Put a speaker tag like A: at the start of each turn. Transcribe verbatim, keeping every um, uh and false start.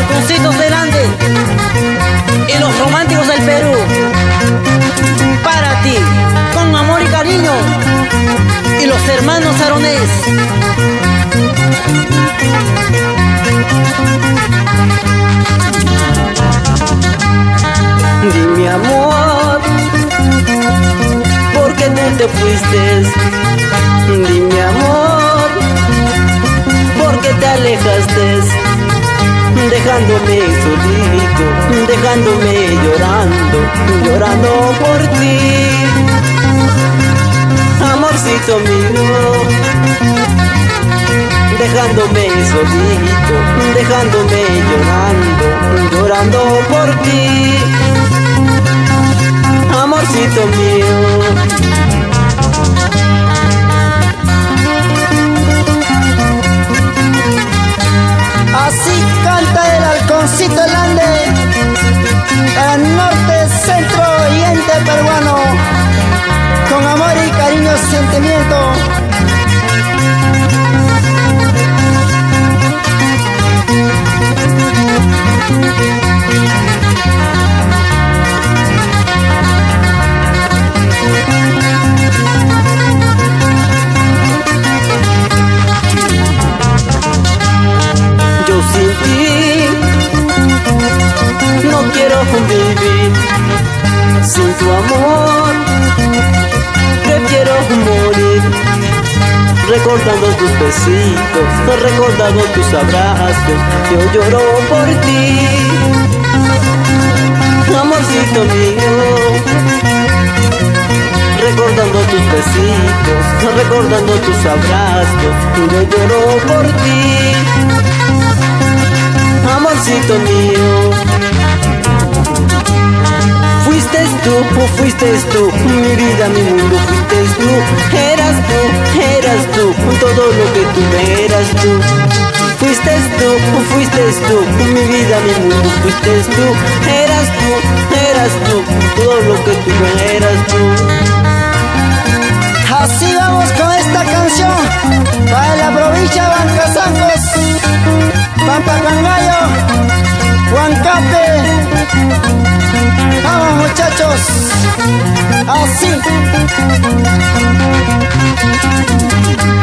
A: Halconcitos del Ande y los románticos del Perú. Para ti, con amor y cariño, y los hermanos Aronés. Dime amor, ¿por qué tú te fuiste? Dime amor, ¿por qué te alejaste? Dejándome solito, dejándome llorando, llorando por ti. Amorcito mío, dejándome solito, dejándome llorando, llorando por ti. Amorcito mío.
B: Así canta el Halconcito del Ande, el norte, centro y oriente peruano, con amor y cariño, sentimiento.
A: Yo sin ti no quiero vivir, sin tu amor prefiero morir. Recordando tus besitos, recordando tus abrazos, yo lloro por ti. Amorcito mío, recordando tus besitos, recordando tus abrazos, yo lloro por ti. Amorcito mío, fuiste tú, fuiste tú, mi vida, mi mundo, fuiste tú, eras tú, eras tú, todo lo que tú eras tú. Fuiste tú, fuiste tú, mi vida, mi mundo, fuiste tú, eras tú, eras tú, todo lo que tú eras tú.
B: Así vamos con esta canción para la provincia de Bancasangos, Pampacangallo, Huancape. Vamos muchachos, así.